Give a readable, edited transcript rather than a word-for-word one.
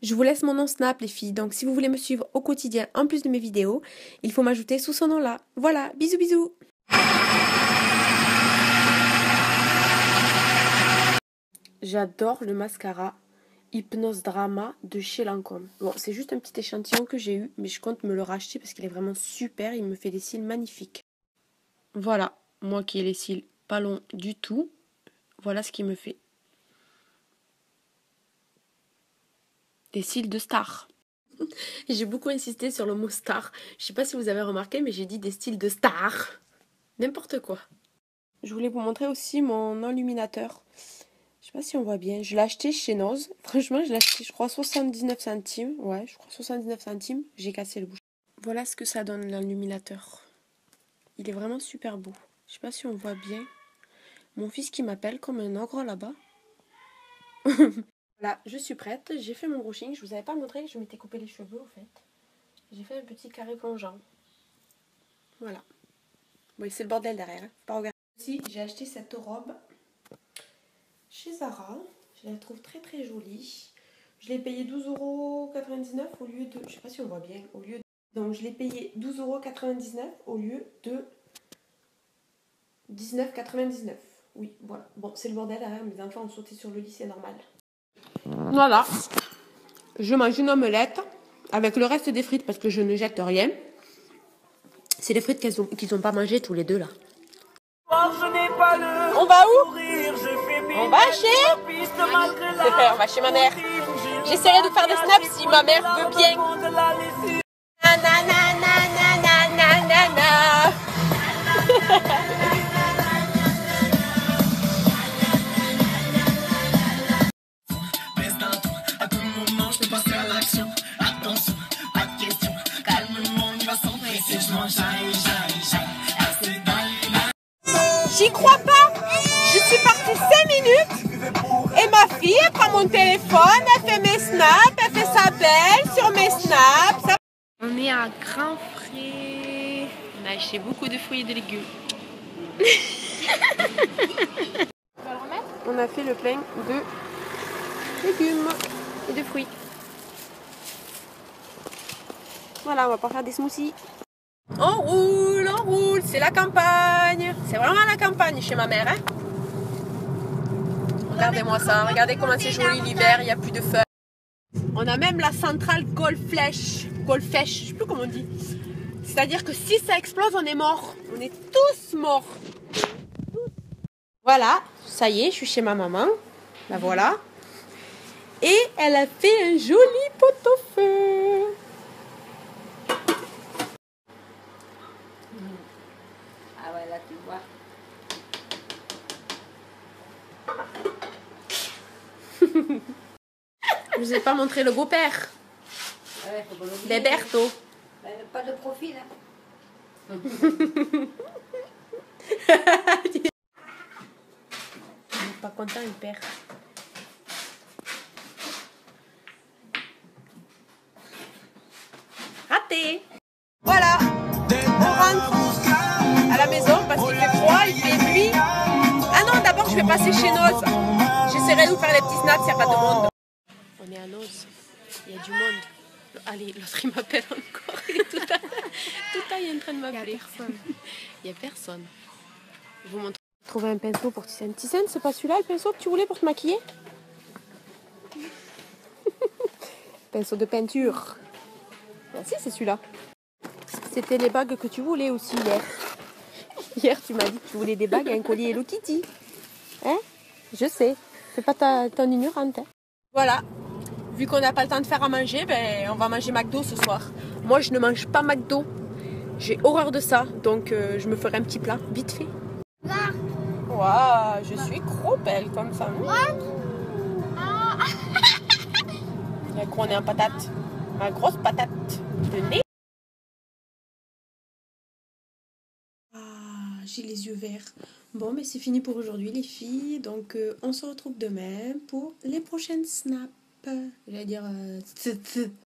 Je vous laisse mon nom Snap les filles, donc si vous voulez me suivre au quotidien en plus de mes vidéos, il faut m'ajouter sous ce nom-là. Voilà, bisous bisous. J'adore le mascara Hypnose Drama de chez Lancôme. Bon, c'est juste un petit échantillon que j'ai eu, mais je compte me le racheter parce qu'il est vraiment super, il me fait des cils magnifiques. Voilà, moi qui ai les cils pas longs du tout, voilà ce qu'il me fait. Des cils de star. J'ai beaucoup insisté sur le mot star. Je sais pas si vous avez remarqué, mais j'ai dit des styles de star. N'importe quoi. Je voulais vous montrer aussi mon enluminateur. Je sais pas si on voit bien. Je l'ai acheté chez Noz. Franchement, je l'ai acheté, je crois, 79 centimes. Ouais, je crois 79 centimes. J'ai cassé le bouchon. Voilà ce que ça donne, l'enluminateur. Il est vraiment super beau. Je sais pas si on voit bien. Mon fils qui m'appelle comme un ogre là-bas. Voilà, je suis prête. J'ai fait mon brushing. Je vous avais pas montré. Je m'étais coupé les cheveux, au fait. J'ai fait un petit carré plongeant. Voilà. Oui, c'est le bordel derrière. Hein. Faut pas regarder. Aussi, j'ai acheté cette robe chez Zara. Je la trouve très très jolie. Je l'ai payé 12,99 € au lieu de... Je sais pas si on voit bien. Au lieu de... Donc je l'ai payé 12,99 € au lieu de 19,99 €. Oui, voilà. Bon, c'est le bordel derrière. Mes enfants ont sauté sur le lit, c'est normal. Voilà. Je mange une omelette avec le reste des frites parce que je ne jette rien. C'est les frites qu'ils ont pas mangées tous les deux là. On va où? On va chez... On va chez ma mère. J'essaierai de faire des snaps si ma mère veut bien. J'y crois pas. Je suis partie 5 minutes et ma fille elle prend mon téléphone, elle fait mes snaps, elle fait sa belle sur mes snaps. On est à Grand Frais. On a acheté beaucoup de fruits et de légumes. On a fait le plein de légumes et de fruits. Voilà, on va pas faire des smoothies. On roule, c'est la campagne. C'est vraiment la campagne chez ma mère. Hein. Regardez-moi ça, regardez comment c'est joli l'hiver, il n'y a plus de feuilles. On a même la centrale Golfech, je sais plus comment on dit. C'est-à-dire que si ça explose, on est mort. On est tous morts. Voilà, ça y est, je suis chez ma maman. La voilà. Et elle a fait un joli pot-au-feu. Ah ouais, là tu vois. Je vous ai pas montré le beau-père. Ouais, faut Berto. pas de profil. Hein. Il est pas content, il perd. Raté. Voilà. On rentre à la maison parce qu'il fait froid, il fait nuit. Ah non, d'abord je vais passer chez Noz. J'essaierai de vous faire les petits snaps s'il n'y a pas de monde. On est à Noz. Il y a du monde. Allez, l'autre il m'appelle encore. Tout il est en train de m'appeler. Il n'y a personne. Je vous montre. Trouver un pinceau pour Tissane. Tissane, c'est pas celui-là le pinceau que tu voulais pour te maquiller? Pinceau de peinture. Ah, si, c'est celui-là. C'était les bagues que tu voulais aussi hier. Hier, tu m'as dit que tu voulais des bagues et un collier Hello Kitty. Hein? Je sais. Fais pas ton ignorante. Hein. Voilà. Vu qu'on n'a pas le temps de faire à manger, ben, on va manger McDo ce soir. Moi, je ne mange pas McDo. J'ai horreur de ça. Donc, je me ferai un petit plat, vite fait. Waouh, je suis trop belle comme ça. La on est en patate. Ma grosse patate de nez. Ah, j'ai les yeux verts. Bon, mais c'est fini pour aujourd'hui les filles. Donc, on se retrouve demain pour les prochaines snaps. J'allais dire...